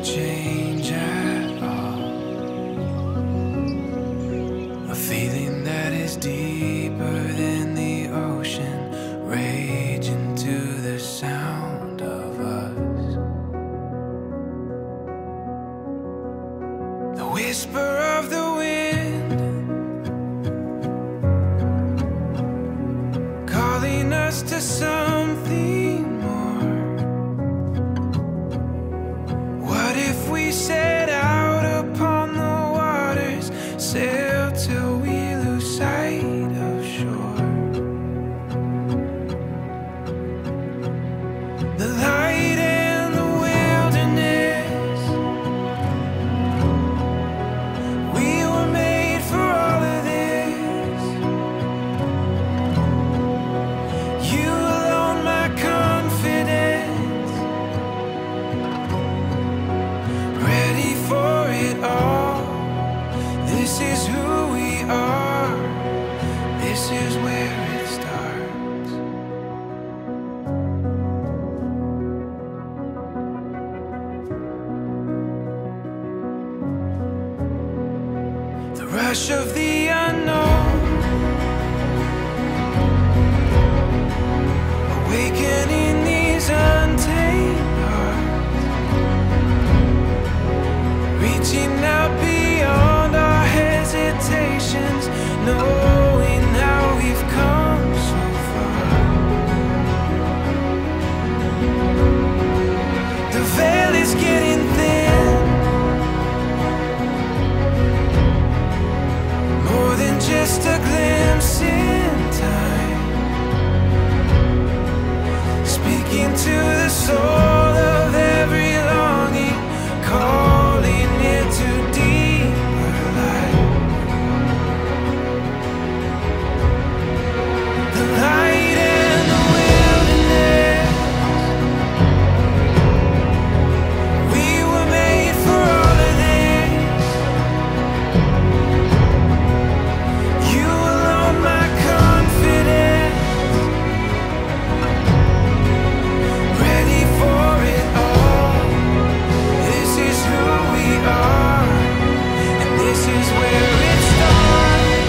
change at all. A feeling that is deeper than the ocean, raging to the sound of us. The whisper of the wind calling us to something more. What if we set out upon the waters, sail till we lose sight of shore? The light and the wilderness, we were made for all of this. You alone, my confidence, ready for it all. This is who we are. This is where it starts. The rush of the unknown, awakening these untamed hearts, reaching out beyond our hesitations, knowing how we've come so far. The veil is getting thin, more than just a glimpse in time, speaking to the soul of every longing, calling it to deeper life. The light and the wilderness, we were made for all of this. You alone, my confidence, ready for it all. This is who we are, and this is where it starts.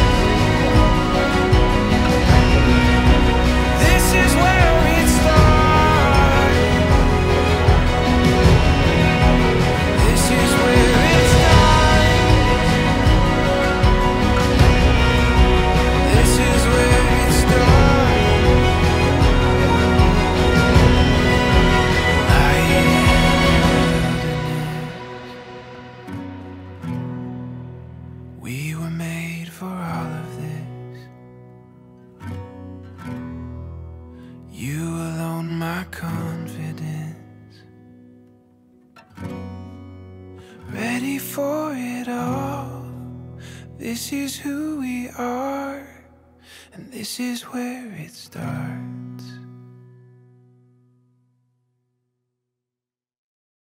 This is where it starts. This is where it starts. This is where it starts. Light in the wilderness, we were made for all of this. You alone, my confidence, ready for it all. This is who we are, and this is where it starts.